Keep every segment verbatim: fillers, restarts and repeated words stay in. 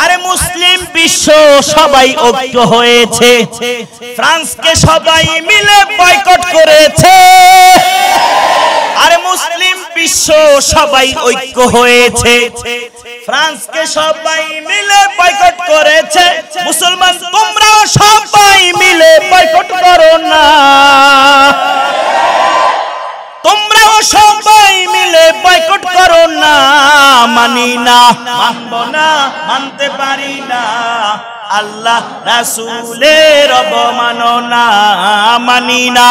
আরে মুসলিম বিশ্ব সবাই ঐক্য হয়েছে, ফ্রান্সকে সবাই মিলে বয়কট করেছে। আরে মুসলিম বিশ্ব সবাই ঐক্য হয়েছে, ফ্রান্সকে সবাই মিলে বয়কট করেছে। মুসলমান তোমরাও সবাই মিলে বয়কট করো না, তোমরাও সবাই মিলে বয়কট করো না। মানি না, মানব না, মানতে পারি না, আল্লাহ রাসূলের অবমাননা মানি না,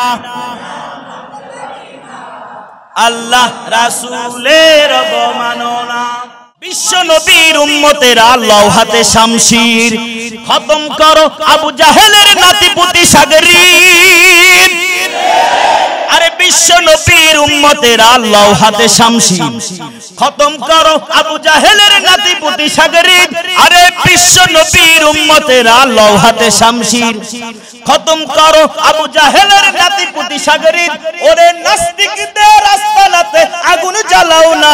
আল্লাহ রাসূলের অবমাননা। বিশ্ব নবীর উম্মতেরা লৌহাতে শামশির, খতম করো আবু জাহেলের নাতিপুতি সাগরীর। আরে বিশ্ব নবীর উম্মতেরা লৌহাতে শামশির, খতম করো আবু জাহেলের নাতিপুতি সাগরীর। আরে বিশ্ব নবীর উম্মতেরা লৌহাতে শামশির, খতম করো আবু জাহেলের নাতিপুতি সাগরীর। ওরে নাস্তিকদের আস্তানাতে আগুন জ্বালাও না,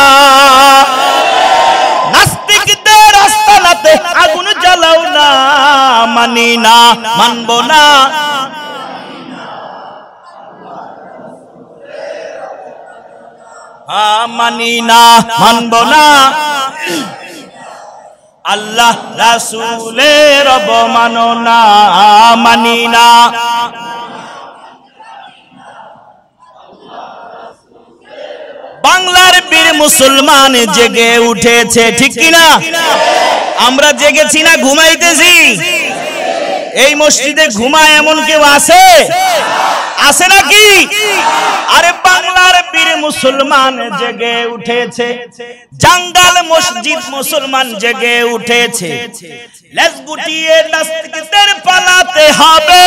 নাস্তিকদের আস্তানাতে আগুন জ্বালাও না। মানি না, মানব না, মানি না, মানব না, আল্লাহ রাসূলের অবমাননা মানি না। বাংলার বীর মুসলমান জেগে উঠেছে, ঠিক কিনা? আমরা জেগেছি না ঘুমাইতেছি? এই মসজিদে ঘুমায় এমন কেউ আছে? আছে নাকি? আরে বাংলার বীর মুসলমান জেগে উঠেছে, জাঙ্গাল মসজিদ মুসলমান জেগে উঠেছে। লেজ গুটিয়ে নাস্তিকদের পালাতে হবে।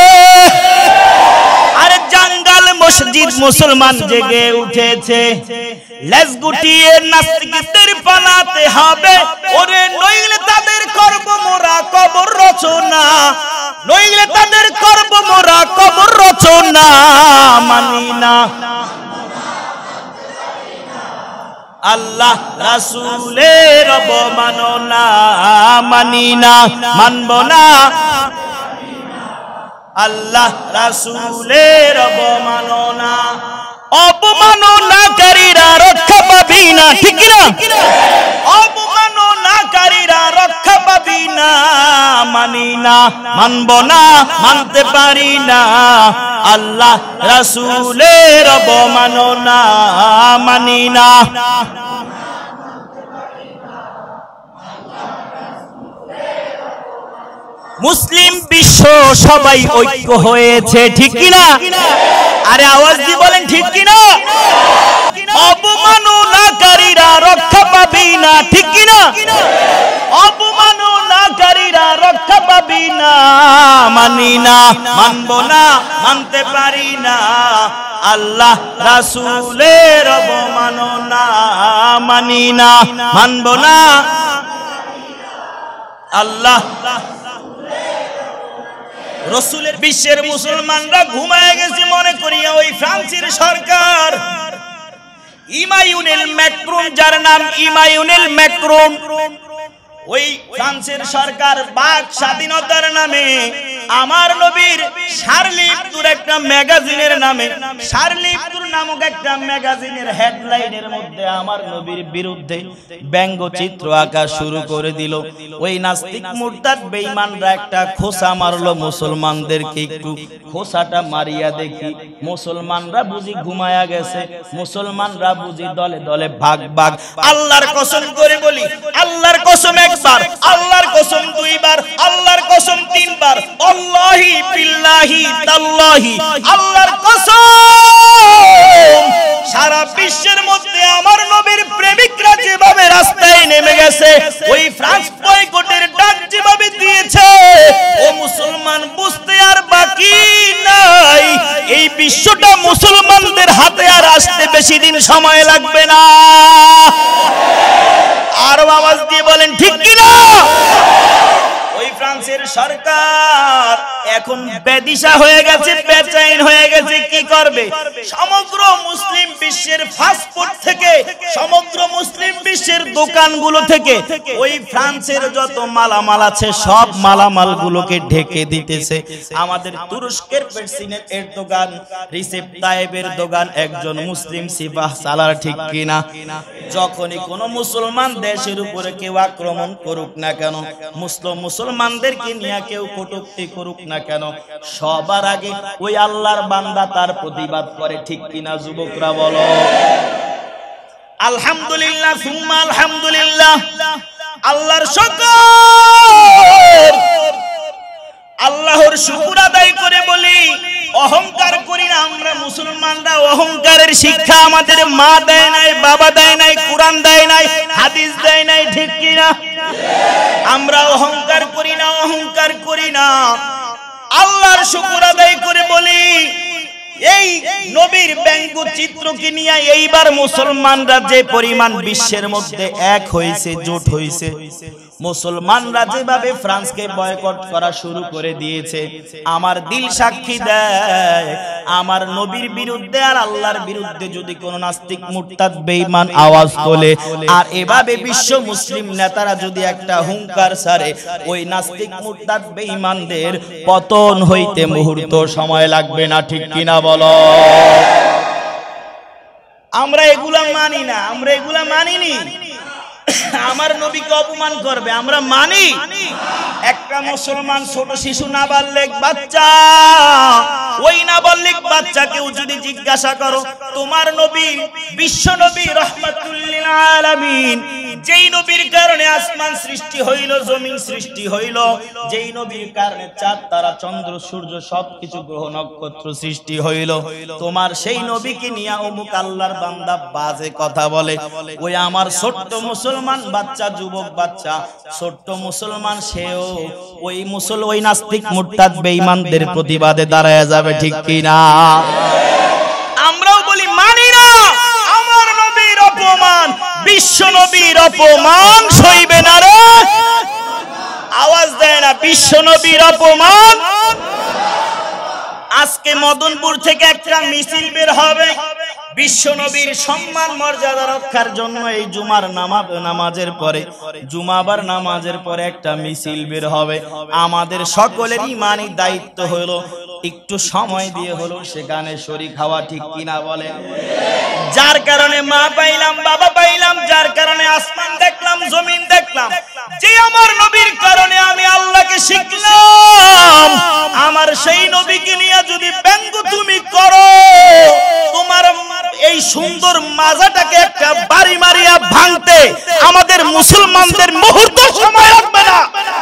আরে জাঙ্গাল মসজিদ মুসলমান জেগে উঠেছে, লেজ গুটিয়ে নাস্তিকদের পালাতে হবে। ওরে নইলে তাদের করব মোরা কবর রচনা, নইলে তাদের করব মোরা কবর রচনা। মানি না, আল্লাহ রাসূলের অবমাননা মানি না, মানব না, আল্লাহ রাসূলের অবমাননা। অবমাননাকারীরা রক্ষা পাবি না, ঠিক না? অবমাননাকারীরা রক্ষা পাবি না। মানি না, মানব না, মানতে পারি না, আল্লাহ রাসূলের অবমাননা মানি না। মুসলিম বিশ্ব সবাই ঐক্য হয়েছে, ঠিক কিনা? আরে আওয়াজ দিয়ে বলেন ঠিক কিনা? অবমাননাকারীরা রক্ষা পাবি না, ঠিক কিনা? অবমাননাকারীরা রক্ষা পাবি না। মানি না, মানব না, মানতে পারি না, আল্লাহ রাসূলের অবমাননা মানি না, মানব না, আল্লাহ রসুলের। বিশ্বের মুসলমানরা ঘুমায় গেছে মনে করিয়া ওই ফ্রান্সের সরকার ইমানুয়েল ম্যাক্রন, যার নাম ইমানুয়েল ম্যাক্রন, ওই ফ্রান্সের সরকার বাক স্বাধীনতার নামে আমার নবীর শার্লি এবদোর একটা ম্যাগাজিনের নামে, শার্লি এবদো নামক একটা ম্যাগাজিনের হেডলাইনের মধ্যে আমার নবীর বিরুদ্ধে ব্যঙ্গচিত্র আঁকা শুরু করে দিল। ওই নাস্তিক মুরতাদ বেঈমানরা একটা খোঁচা মারলো মুসলমানদেরকে। একটু খোঁচাটা মারিয়া দেখি, মুসলমানরা বুঝি ঘুমায়া গেছে, মুসলমানরা বুঝি দলে দলে ভাগ ভাগ। আল্লাহর কসম করে বলি, আল্লাহর কসম একবার, আল্লাহর কসম দুইবার, আল্লাহর কসম তিনবার, আল্লাহি বিল্লাহি তাল্লাহি, আল্লাহর কসম সারা বিশ্বের মধ্যে আমার নবীর প্রেমিকরা যেভাবে রাস্তায় নেমে গেছে, ওই ফ্রান্স বয়কটের ডাক যেভাবে দিয়েছে, ও মুসলমান বুঝতে আর বাকি নাই। এই বিশ্বটা মুসলমানদের হাতে আর আসতে বেশি দিন সময় লাগবে না। আরো আওয়াজ দিয়ে বলেন ঠিক কিনা? ওই ফ্রান্সের সরকার এখন বেদিশা হয়ে গেছে, বেচैन হয়ে গেছে। কি করবে? সমগ্র মুসলিম বিশ্বের ফাস্টফুড থেকে, সমগ্র মুসলিম বিশ্বের দোকানগুলো থেকে ওই ফ্রান্সের যত মালামাল আছে সব মালামালগুলোকে ঢেকে দিতেছে। আমাদের তুরস্কের প্রেসিডেন্ট এরদোগান, রিসেপ তাইয়েবের দোকান একজন মুসলিম সিপাহ সালার, ঠিক কিনা? যখনই কোন মুসলমান দেশের উপরে কেউ আক্রমণ করুক না কেন, মুসলিম মুসলমানদেরকে নিয়ে কেউ কটূক্তি করুক না কেন, সবার আগে ওই আল্লাহর বান্দা তার প্রতিবাদ করে, ঠিক কিনা যুবকরা বলো? আলহামদুলিল্লাহ সুম্মা আলহামদুলিল্লাহ। আল্লাহর শুকর, আল্লাহর শুকর আদায় করে বলি অহংকার করি না আমরা মুসলমানরা। অহংকারের শিক্ষা আমাদের মা দেয় নাই, বাবা দেয় নাই, কোরআন দেয় নাই, হাদিস দেয় নাই, ঠিক কিনা? আমরা অহংকার করি না, অহংকার করি না। আল্লাহর শুকর আদায় করে বলি এই নবীর ব্যঙ্গ চিত্রকে নিয়ে এইবার মুসলমানরা যে পরিমাণ বিশ্বের মধ্যে এক হয়েছে, জোট হয়েছে, মুসলমানরা যেভাবে ফ্রান্সকে বয়কট করা শুরু করে দিয়েছে, আমার দিল সাক্ষী দেয় আমার নবীর বিরুদ্ধে আর আল্লাহর বিরুদ্ধে যদি কোন নাস্তিক মুরতাদ বেঈমান আওয়াজ তোলে আর এভাবে বিশ্ব মুসলিম নেতারা যদি একটা হুঙ্কার ছাড়ে, ওই নাস্তিক মুরতাদ বেঈমানদের পতন হইতে মুহূর্ত সময় লাগবে না, ঠিক কিনা বলো? আমরা এগুলা মানি না, আমরা এগুলা মানিনি। আমার নবীকে অপমান করবে আমরা মানি? একটা মুসলমান ছোট শিশু নাবালিগ বাচ্চা, ওই নাবালিগ বাচ্চাকেও যদি জিজ্ঞাসা করো তোমার নবী বিশ্ব নবী রাহমাতুল লিল আলামিন, যেই নবীর কারণে আসমান সৃষ্টি হইল, জমিন সৃষ্টি হইল, যেই নবীর কারণে চাঁদ তারা চন্দ্র সূর্য সবকিছু গ্রহ নক্ষত্র সৃষ্টি হইল, তোমার সেই নবীকে নিয়ে অমুক আল্লাহর বান্দা বাজে কথা বলে, ওই আমার ছোট্ট মুসলমান বাচ্চা, যুবক বাচ্চা, ছোট্ট মুসলমান, সেও ওই মুসল ওই নাস্তিক মুরতাদ বেঈমানদের প্রতিবাদে দাঁড়ায় যাবে, ঠিক কিনা? আমরাও বলি মানি না। আমার নবীর অপমান, বিশ্ব নবীর অপমান সইবে না রে। আওয়াজ দেয় না বিশ্ব নবীর অপমান। আজকে মদনপুর থেকে একটা মিছিল বের হবে বিশ্ব নবীর সম্মান মর্যাদা রক্ষার জন্য। এই জুমার নামাজ নামাজের পরে, জুমাবার নামাজের পরে একটা মিছিল বের হবে। আমাদের সকলের ইমানি দায়িত্ব হলো একটু সময় দিয়ে হলো সেখানে শরীক হওয়া, ঠিক কিনা বলে? যার কারণে মা পাইলাম, বাবা পাইলাম, যার কারণে আসমান দেখলাম, জমিন দেখলাম, যে আমার নবীর কারণে আমি আল্লাহকে শিখলাম, আমার সেই নবীকে নিয়ে যদি ব্যঙ্গ তুমি করো, তোমার এই সুন্দর মাজাটাকে একটা বাড়ি মারিয়া ভাঙতে আমাদের মুসলমানদের মুহূর্ত সময় লাগবে না,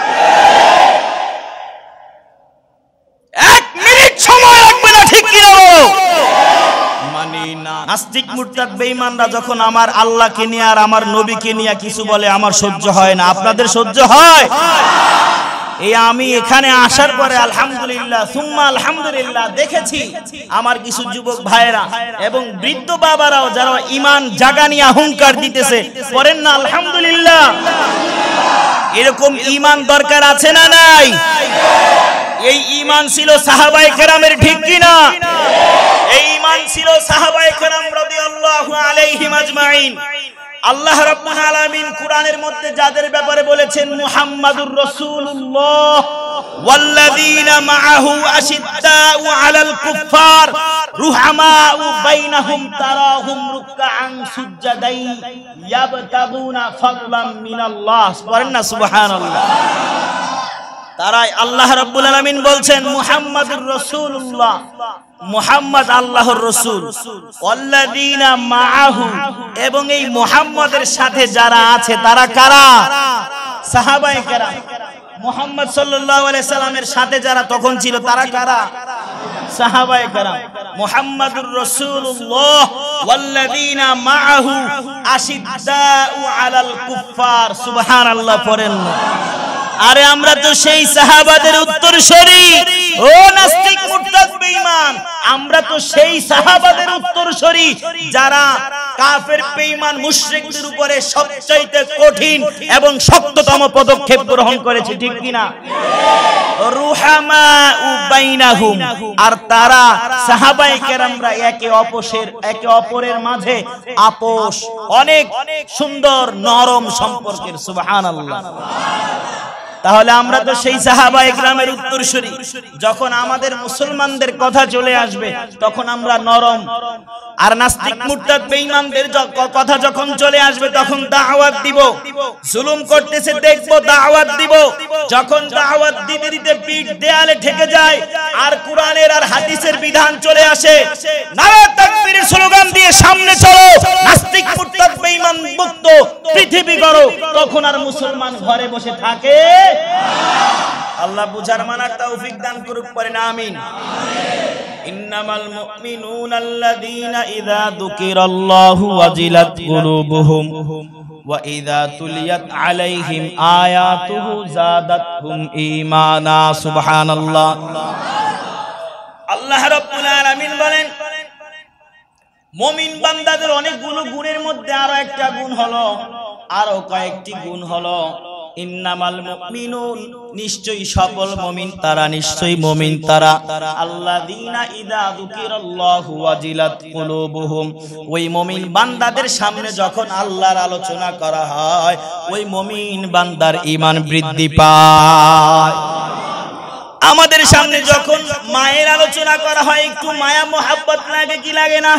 এক মিনিট সময় লাগবে না, ঠিক কি না? মানি না। নাস্তিক মুরতাদ বেঈমানরা যখন আমার আল্লাহকে নিয়ে আর আমার নবীকে নিয়ে কিছু বলে আমার সহ্য হয় না। আপনাদের সহ্য হয়? এই আমি এখানে আসার পরে আলহামদুলিল্লাহ সুম্মা আলহামদুলিল্লাহ দেখেছি আমার কিছু যুবক ভাইয়েরা এবং বৃদ্ধ বাবারাও যারা ঈমান জাগানিয়া হুঙ্কার দিতেছে, করেন না আলহামদুলিল্লাহ? এরকম ঈমান দরকার আছে না নাই? এই ঈমান ছিল সাহাবায়ে কেরামের, ঠিক কি না? এই ঈমান ছিল সাহাবায়ে কেরাম রাদিয়াল্লাহু আলাইহিম আজমাইন। আল্লাহ রাব্বুল আলামিন কোরআনের মধ্যে যাদের ব্যাপারে বলেছেন মুহাম্মাদুর রাসূলুল্লাহ ওয়াল্লাযীনা মাআহু আশিদ্দাউ আলাল কুফফার রুহামাউ বাইনাহুম তারাহুম রুকআন সুজদাই ইয়াবতাগুনা ফাদলাম মিনাল্লাহ। পড়েন না সুবহানাল্লাহ। তারাই আল্লাহ রাব্বুল আলামিন বলছেন মুহাম্মাদুর রাসূলুল্লাহ, মুহাম্মদ আল্লাহর রাসূল, ওয়াল্লাযীনা মাআহু, এবং এই মুহাম্মদের সাথে যারা আছে তারা কারা? সাহাবায়ে কেরাম। মুহাম্মদ সাল্লাল্লাহু আলাইহি সাল্লামের সাথে যারা তখন ছিল তারা কারা? সাহাবায়ে কেরাম। মুহাম্মাদুর রাসূলুল্লাহ ওয়াল্লাযীনা মাআহু আশিদ্দাউ আলাল কুফফার। সুবহানাল্লাহ পড়েন না। আরে আমরা তো সেই সাহাবাদের উত্তরসূরি। ও নাস্তিক মুরতাদ বেঈমান, আমরা তো সেই সাহাবাদের উত্তরসূরি যারা কাফের বেঈমান মুশরিকদের উপরে সবচাইতে কঠিন এবং শক্ততম পদক্ষেপ গ্রহণ করেছে, ঠিক কি না? রুহামা বাইনাহুম, আর তারা সাহাবায়ে কেরামরা একে অপরের একে অপরের মাঝে আপোষ, অনেক সুন্দর নরম সম্পর্কের। সুবহানাল্লাহ। তাহলে আমরা তো সেই সাহাবায়ে কেরামের উত্তরসূরি। যখন আমাদের মুসলমানদের কথা চলে আসবে তখন আমরা নরম, আর নাস্তিক মুরতাদ বেঈমানদের কথা যখন চলে আসবে তখন দাওয়াত দিব। জুলুম করতেছে দেখব, দাওয়াত দিব। যখন দাওয়াত দিতে দিতে পিঠ দেয়ালে ঠেকে যায় আর কোরআনের আর হাদিসের বিধান চলে আসে, নারে তাকবীরের স্লোগান দিয়ে সামনে চলো, নাস্তিক মুরতাদ বেঈমান মুক্ত পৃথিবী করো, তখন আর মুসলমান ঘরে বসে থাকে। আল্লাহ বুঝার মানার তৌফিক দান করুক, পড়েন আমিন। ইন্নামাল মুমিনুনা আল্লাযীনা ইযা যুকিরাল্লাহু ওয়াজিলাত কুলুবুহুম ওয়া ইযা তুলিয়াত আলাইহিম আয়াতুহু যাদাতহুম ঈমানা। সুবহানাল্লাহ। আল্লাহ রাব্বুল আলামিন বলেন, মুমিন বান্দাদের অনেকগুলো গুণের মধ্যে আরো একটা গুণ হলো, আরো কয়েকটি গুণ হলো, ইন্নামাল মুমিনুন, নিশ্চয়ই সফল মুমিন তারা, নিশ্চয়ই মুমিন তারা, আল্লাযীনা ইযা যুকিরাল্লাহু ওয়াজিলাত কুলুবুহুম, ওই মুমিন বান্দাদের সামনে যখন আল্লাহর আলোচনা করা হয় ওই মুমিন বান্দার ঈমান বৃদ্ধি পায়। আমাদের সামনে যখন মায়ের আলোচনা করা হয় একটু মায়া মোহাব্বত লাগে কি লাগে না?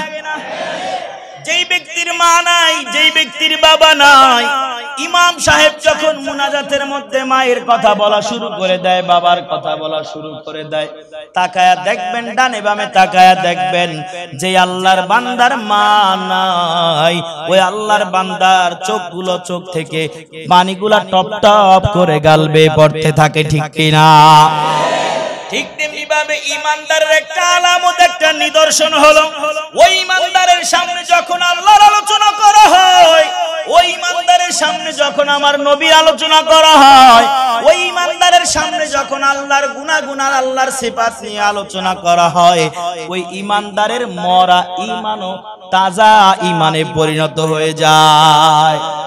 যেই ব্যক্তির মা নাই, যেই ব্যক্তির বাবা নাই, ইমাম সাহেব যখন মুনাজাতের মধ্যে মায়ের কথা বলা শুরু করে দেয়, বাবার কথা বলা শুরু করে দেয়, তাকায়া দেখবেন, ডানে বামে তাকায়া দেখবেন, যে আল্লাহর বান্দার মা নাই ওই আল্লাহর বান্দার চোখগুলো চোখ থেকে পানিগুলা টপ টপ করে গালবে পড়তে থাকে, ঠিক কিনা? ঠিক তেমনি ভাবে ইমানদারের একটা আলামত, একটা নিদর্শন হলো, ওই ইমানদারের সামনে যখন আল্লাহর আলোচনা করা হয়, ওই ইমানদারের সামনে যখন আমার নবীর আলোচনা করা হয়, ওই ইমানদারের সামনে যখন আল্লাহর গুনাহগুণ আর আল্লাহর সিফাত নিয়ে আলোচনা করা হয়, ওই ইমানদারের মরা ঈমানও তাজা ঈমানে পরিণত হয়ে যায়।